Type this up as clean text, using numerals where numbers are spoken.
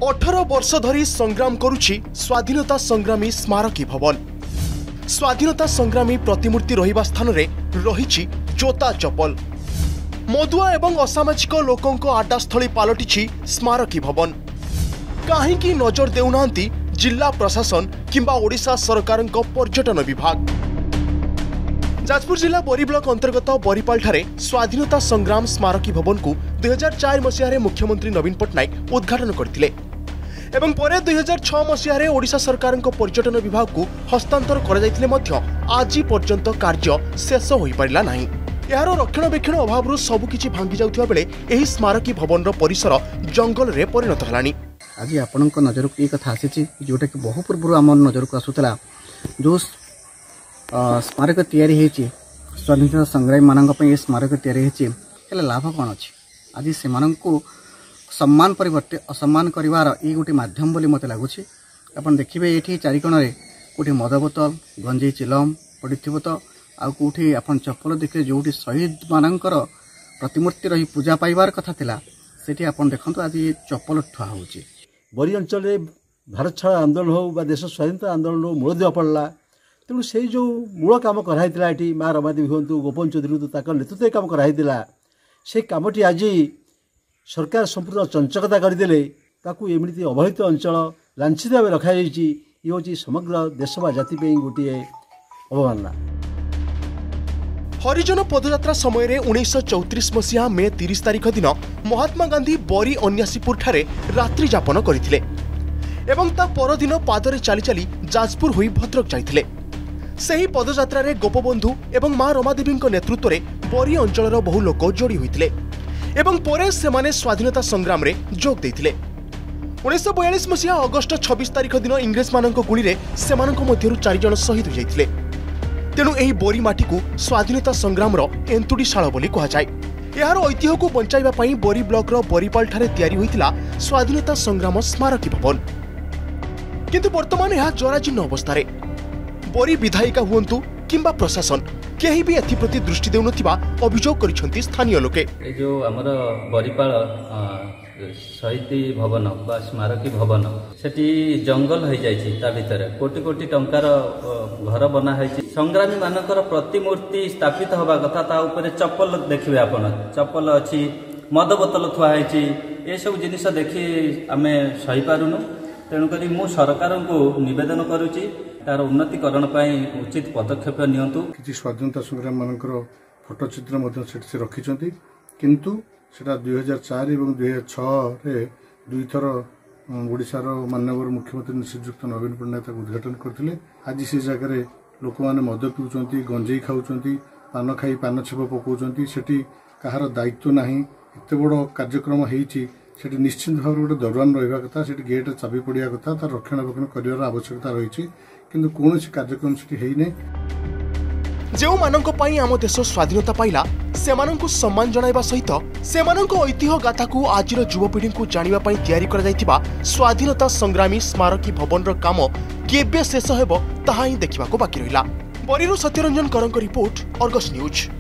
18 वर्ष धरी संग्राम करुछि स्वाधीनता संग्रामी स्मारकी भवन। स्वाधीनता संग्रामी प्रतिमूर्ति रहिबा स्थान रे रहिछि जोता चपल। मदुआ एवं असामाजिक लोकंको आड्डास्थली पालटिछि स्मारकी भवन। काहेकि नजर देउनांती जिला प्रशासन किंबा ओडिशा सरकारक पर्यटन विभाग। जाजपुर जिला बोरी ब्लॉक अंतर्गत बोरीपाल ठारे स्वाधीनता संग्राम स्मारकी भवन को 2004 मसीह मुख्यमंत्री नवीन पट्टनायक उद्घाटन करथिले एवं परे 2006 मसीह ओडिशा सरकारक पर्यटन विभाग को हस्तांतर करा जायतिले मध्य आज पर्यंत कार्य शेष होई परिला नाही। यार रक्षणाबेक्षण अभाव सबुकिछि भांगी जाउथिबा बेले एही स्मारकी भवन रो परिसर जंगल रे परिणत हलानी। आज आपनक नजर को एक कथा आसी जोटा कि बहु पूर्व आम नजर को आसुतला जो स्मारक तैयारी होती स्वाधीनता संग्रामी मान स्मारक तैयारी होती लाभ कौन अच्छी आज से सम्मान परिवर्ते असम्मान करार ये गोटे मध्यम बोली मत लगुच। आप देखिए ये चारिकोण में कौटी मद बोतल गंजेई चिलम पड़ी तो आउ कौटी आप चप्पल देखिए जो शहीद मानकर प्रतिमूर्ति रही पूजा पाइबार कथा थिला सेठी आप देखते आज ये चप्पल ठुआ हो बोरी अंचल भारत छाड़ आंदोलन हो देश स्वाधीनता आंदोलन हो मूल देवा पड़ा तेणु से जो मूल कम कराई माँ रमादेवी हूँ गोपन चौधरी नेतृत्व कम कराई से कमटी आज सरकार संपूर्ण चंचकता करदे एमती अवहेलित अंचल लांछित भाव रखाई ये हूँ समग्र देश व जाति गोटे अवमानना। हरिजन पदयात्रा समय 1934 मसीहा मे 30 तारिख दिन महात्मा गांधी बोरी अन्यासीपुर ठारे रात्रि जापन करथिले एवं ता परदिन पादरे चली चली जाजपुर होई भद्रक जाइथिले। सही पदयात्रा रे गोपबंधु एवं माँ रमादेवी नेतृत्व में बोरी अंचल बहु लोक जोड़ी होते एवं परे सेमाने स्वाधीनता संग्राम रे जोग देइथिले। 1942 मसीहा अगस्ट 26 तारिख दिन इंग्रेज मानक गुली रे सेमानक मध्यरु 4 जण शहीद हो जाइथिले। तेणु एही बोरी माटी को स्वाधीनता संग्राम रो एंतुड़ीशाल बोली कहा जाए। यार ऐतिह्य को बंचाइबा पई बोरी ब्लॉक रो बोरीपाल ठारे तैयारी होइतिला स्वाधीनता संग्राम स्मारकी भवन। किंतु वर्तमान यह जराजीर्ण अवस्था रे बोरी विधायिका हुंतु किंबा प्रशासन केही भी एथिप्रति दृष्टि देउनथिबा अभियोग करिसेंती स्थानीय लोके। ए जो हमर बोरीपाल शहीद भवन बा स्मारकी भवन सेठी जंगल हो जाइछि ता भितर कोटी कोटी टंकार घर बना होइछि। संग्रामी मानकर प्रतिमूर्ति स्थापित होबा कथा ता ऊपर चप्पल देखिबे आपण चप्पल अछि मद बोतल थुआ होइछि ए सब जिनिस देखि आमे सही पारुनु। तेणुकरी मु सरकार को निवेदन करुछि तार उन्नतिकरण उचित पदक्षेप नियंतु। किछि स्वाधीनता संग्राम मानकर फोटोचित्र मध्य से रखिछंती किंतु सेटा 2004 एवं 2006 रे दुई थर ओडिशार माननीय मुख्यमंत्री श्रीयुक्त नवीन पट्टनायक उद्घाटन करथिले। आज से जगह लोक माने मद पिउचंती गंजेई खाउचंती पान खाई पान छेप पकाउचंती सेठी कहार दायित्व नाही। एते बड़ कार्यक्रम हेइची सेठी निश्चित भाव गोटे दरवान रहा कथा से गेट चाबी पड़ा कथा तार रक्षणाबेक्षण कर आवश्यकता रही किंतु कौन कार्यक्रम से जो मानक पई आम देश स्वाधीनता पाइला सेमानंकु सम्मान जणाइबा सहित सेमानंको ऐतिह्य गाथा को आजिर युवपीढ़ी को जानिबा पई तैयारी करा जायतिबा स्वाधीनता संग्रामी स्मारकी भवन रो काम केबे शेष हेबो ताहा ही देखिबाको बाकी रहिला। बोरीरु सत्यरंजन करंक रिपोर्ट अर्गस न्यूज।